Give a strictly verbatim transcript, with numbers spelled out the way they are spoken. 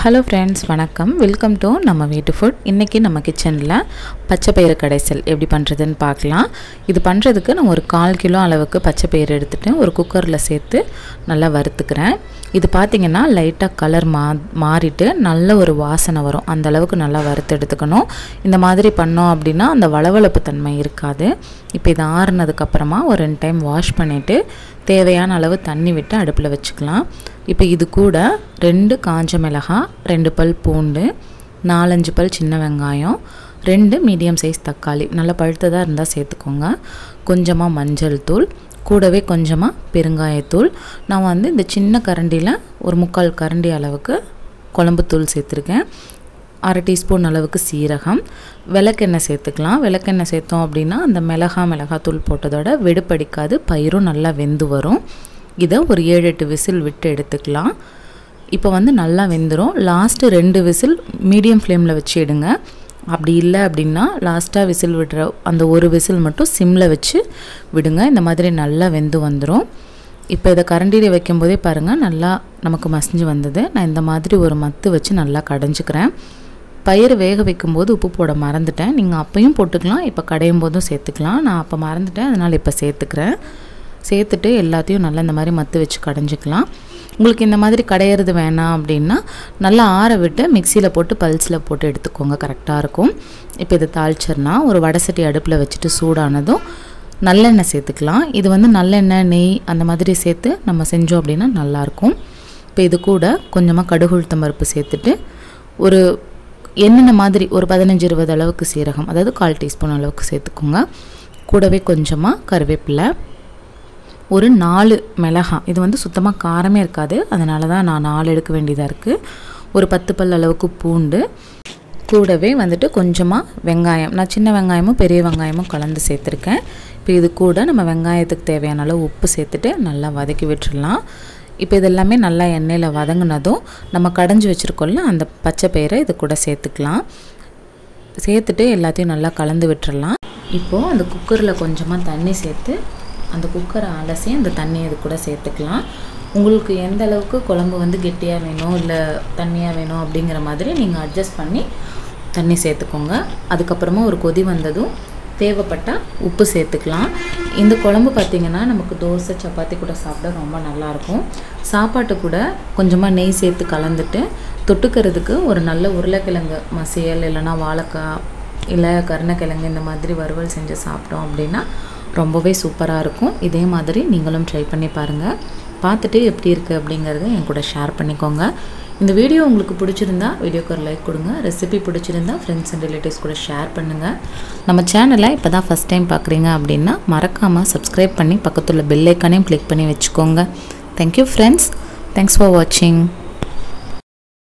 Hello friends, வணக்கம். Welcome to நம்ம வீட்டு ஃபுட். இன்றைக்கி நம்ம கிச்சனில் பச்சை பயிறு கடைசல் எப்படி பண்ணுறதுன்னு பார்க்கலாம். இது பண்ணுறதுக்கு நான் ஒரு கால் கிலோ அளவுக்கு பச்சை பயிறு எடுத்துகிட்டு ஒரு குக்கரில் சேர்த்து நல்லா வறுத்துக்கிறேன். இது பார்த்திங்கன்னா லைட்டாக கலர் மா மாறிட்டு நல்ல ஒரு வாசனை வரும். அந்த அளவுக்கு நல்லா வறுத்து எடுத்துக்கணும். இந்த மாதிரி பண்ணோம் அப்படின்னா அந்த வளவளப்பு தன்மை இருக்காது. இப்போ இது ஆறுனதுக்கப்புறமா ஒரு ரெண்டு டைம் வாஷ் பண்ணிவிட்டு தேவையான அளவு தண்ணி விட்டு அடுப்பில் வச்சுக்கலாம். இப்போ இது கூட ரெண்டு காஞ்ச மிளகாய், ரெண்டு பல் பூண்டு, நாலஞ்சு பல் சின்ன வெங்காயம், ரெண்டு மீடியம் சைஸ் தக்காளி நல்லா பழுத்ததாக இருந்தால் சேர்த்துக்கோங்க. கொஞ்சமாக மஞ்சள் தூள், கூடவே கொஞ்சமாக பெருங்காயத்தூள். நான் வந்து இந்த சின்ன கரண்டியில் ஒரு முக்கால் கரண்டி அளவுக்கு குழம்புத்தூள் சேர்த்துருக்கேன். அரை டீஸ்பூன் அளவுக்கு சீரகம், விளக்கெண்ணெய் சேர்த்துக்கலாம். விளக்கெண்ணெய் சேர்த்தோம் அப்படின்னா அந்த மிளகா மிளகாத்தூள் போட்டதோட வெடுப்படிக்காது, பயிரும் நல்லா வெந்து வரும். இதை ஒரு ஏழு எட்டு விசில் விட்டு எடுத்துக்கலாம். இப்போ வந்து நல்லா வெந்துடும். லாஸ்ட்டு ரெண்டு விசில் மீடியம் ஃப்ளேமில் வச்சு எடுங்க. அப்படி இல்லை அப்படின்னா லாஸ்ட்டாக விசில் விடுற அந்த ஒரு விசில் மட்டும் சிம்மில் வச்சு விடுங்க. இந்த மாதிரி நல்லா வெந்து வந்துடும். இப்போ இதை கரண்டியில் வைக்கும்போதே பாருங்கள் நல்லா நமக்கு மசிஞ்சு வந்தது. நான் இந்த மாதிரி ஒரு மத்து வச்சு நல்லா கடைஞ்சிக்கிறேன். பயிறு வேக வைக்கும்போது உப்பு போட மறந்துட்டேன். நீங்கள் அப்பையும் போட்டுக்கலாம், இப்போ கடையும் போதும் சேர்த்துக்கலாம். நான் அப்போ மறந்துட்டேன், அதனால் இப்போ சேர்த்துக்கிறேன். சேர்த்துட்டு எல்லாத்தையும் நல்லா இந்த மாதிரி மத்து வச்சு கடைஞ்சிக்கலாம். உங்களுக்கு இந்த மாதிரி கடையிறது வேணாம் அப்படின்னா நல்லா ஆற விட்டு மிக்சியில் போட்டு பல்ஸில் போட்டு எடுத்துக்கோங்க, கரெக்டாக இருக்கும். இப்போ இதை தாளிச்சிடனா ஒரு வடை சட்டி அடுப்பில் வச்சுட்டு சூடானதும் நல்லெண்ணெய் சேர்த்துக்கலாம். இது வந்து நல்லெண்ணெய், நெய் அந்த மாதிரி சேர்த்து நம்ம செஞ்சோம் அப்படின்னா நல்லாயிருக்கும். இப்போ இது கூட கொஞ்சமாக கடுகு உளுத்தம் பருப்பு சேர்த்துட்டு ஒரு எண்ணெய் மாதிரி ஒரு பதினஞ்சு இருபது அளவுக்கு சீரகம், அதாவது கால் டீஸ்பூன் அளவுக்கு சேர்த்துக்கோங்க. கூடவே கொஞ்சமாக கருவேப்பிலை, ஒரு நாலு மிளகாய். இது வந்து சுத்தமாக காரமே இருக்காது, அதனால தான் நான் நாலு எடுக்க வேண்டியதாக இருக்குது. ஒரு பத்து பல் அளவுக்கு பூண்டு, கூடவே வந்துட்டு கொஞ்சமாக வெங்காயம். நான் சின்ன வெங்காயமும் பெரிய வெங்காயமும் கலந்து சேர்த்துருக்கேன். இப்போ இது கூட நம்ம வெங்காயத்துக்கு தேவையான அளவு உப்பு சேர்த்துட்டு நல்லா வதக்கி விட்டுடலாம். இப்போ இதெல்லாமே நல்லா எண்ணெயில் வதங்கினதும் நம்ம கடைஞ்சி வச்சுருக்கோம்ல அந்த பச்சை பயிரை இது கூட சேர்த்துக்கலாம். சேர்த்துட்டு எல்லாத்தையும் நல்லா கலந்து விட்டுடலாம். இப்போது அந்த குக்கரில் கொஞ்சமாக தண்ணி சேர்த்து அந்த குக்கரை அலசி அந்த தண்ணியை இது கூட சேர்த்துக்கலாம். உங்களுக்கு எந்த அளவுக்கு குழம்பு வந்து கெட்டியாக வேணும் இல்லை தண்ணியாக வேணும் அப்படிங்கிற மாதிரி நீங்கள் அட்ஜஸ்ட் பண்ணி தண்ணி சேர்த்துக்கோங்க. அதுக்கப்புறமா ஒரு கொதி வந்ததும் தேவைப்பட்டால் உப்பு சேர்த்துக்கலாம். இந்த குழம்பு பார்த்திங்கன்னா நமக்கு தோசை சப்பாத்தி கூட சாப்பிட ரொம்ப நல்லாயிருக்கும். சாப்பாட்டு கூட கொஞ்சமாக நெய் சேர்த்து கலந்துட்டு தொட்டுக்கிறதுக்கு ஒரு நல்ல உருளைக்கிழங்கு மசியல் இல்லைனா வாழைக்காய் இல்லை கருணக்கிழங்கு இந்த மாதிரி வறுவல் செஞ்சு சாப்பிட்டோம் அப்படின்னா ரொம்பவே சூப்பராக இருக்கும். இதே மாதிரி நீங்களும் ட்ரை பண்ணி பாருங்கள். பார்த்துட்டு எப்படி இருக்குது அப்படிங்கிறத என் கூட ஷேர் பண்ணிக்கோங்க. இந்த வீடியோ உங்களுக்கு பிடிச்சிருந்தா வீடியோக்கு ஒரு லைக் கொடுங்க. ரெசிபி பிடிச்சிருந்தா ஃப்ரெண்ட்ஸ் அண்ட் ரிலேட்டிவ்ஸ் கூட ஷேர் பண்ணுங்கள். நம்ம சேனலை இப்போ தான் ஃபஸ்ட் டைம் பார்க்குறீங்க அப்படின்னா மறக்காமல் சப்ஸ்கிரைப் பண்ணி பக்கத்தில் பெல் ஐக்கானையும் கிளிக் பண்ணி வச்சுக்கோங்க. Thank you friends. தேங்க்ஸ் ஃபார் வாட்சிங்.